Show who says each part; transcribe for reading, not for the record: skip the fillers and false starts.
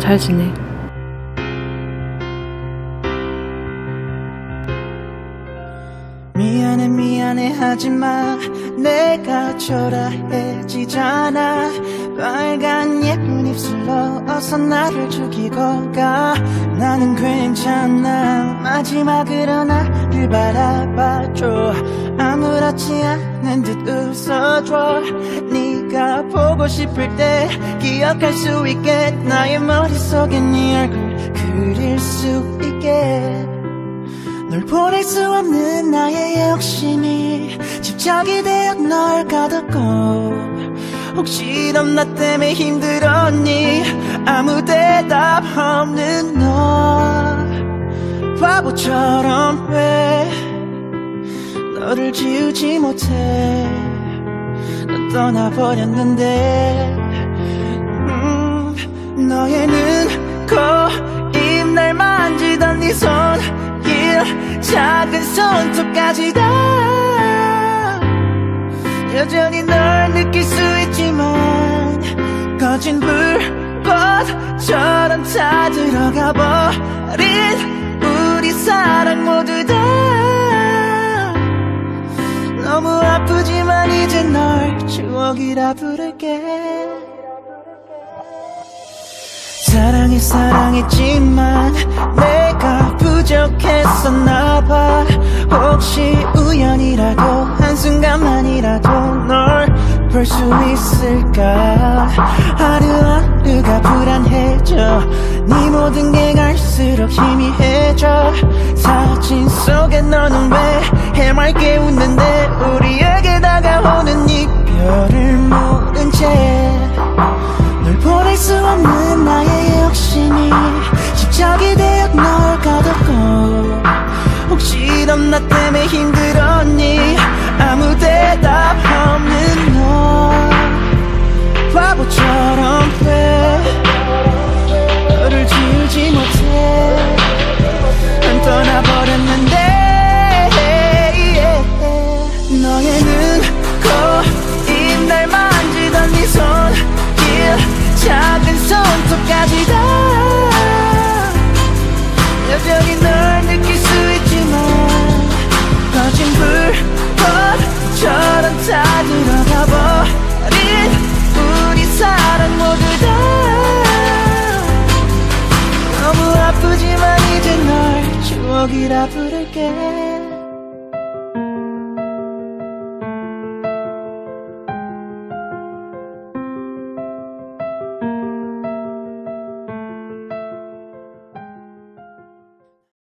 Speaker 1: 잘 지내.
Speaker 2: 미안해 미안해 하지마 내가 초라해지잖아. 빨간 예쁜 입술로 어서 나를 죽이고 가. 나는 괜찮아. 마지막으로 나를 바라봐줘. 아무렇지 않은 듯 웃어줘. 네가 보고 싶을 때 기억할 수 있게 나의 머릿속에 네 얼굴 그릴 수 있게. 널 보낼 수 없는 나의 욕심이 집착이 되어 널 가뒀고. 혹시 넌 나 때문에 힘들었니? 아무 대답 없는 너 바보처럼 왜 너를 지우지 못해. 넌 떠나버렸는데 너의 눈, 코, 입 날 만지던 네 손 작은 손톱까지 다 여전히 널 느낄 수 있지만 거진 불꽃처럼 다 들어가 버린 우리 사랑 모두 다 너무 아프지만 이제 널 추억이라 부를게. 사랑해 사랑했지만 내가 부족했었나봐. 혹시 우연이라도 한순간만이라도 널 볼 수 있을까. 하루하루가 불안해져. 네 모든 게 갈수록 희미해져. 사진 속에 너는 왜 해맑게 웃는데 우리에게 다가오는 이별을 모른 채 널 보낼 수 없는 나의 욕심이 집착이 되어 널 가뒀고. 혹시 넌 나 때문에 힘들었니? 아무 대답 없는 너 바보처럼 왜 너를 지우지 못해. 난 떠나버렸는데 너의 눈, 코, 입 날 만지던 네 손길 작은 손톱까지 다 여전히 널 느낄 수 있지만 거진 불꽃처럼 다 들어가 버린 우리 사랑 모두 다 너무 아프지만 이제 널 추억이라 부를게.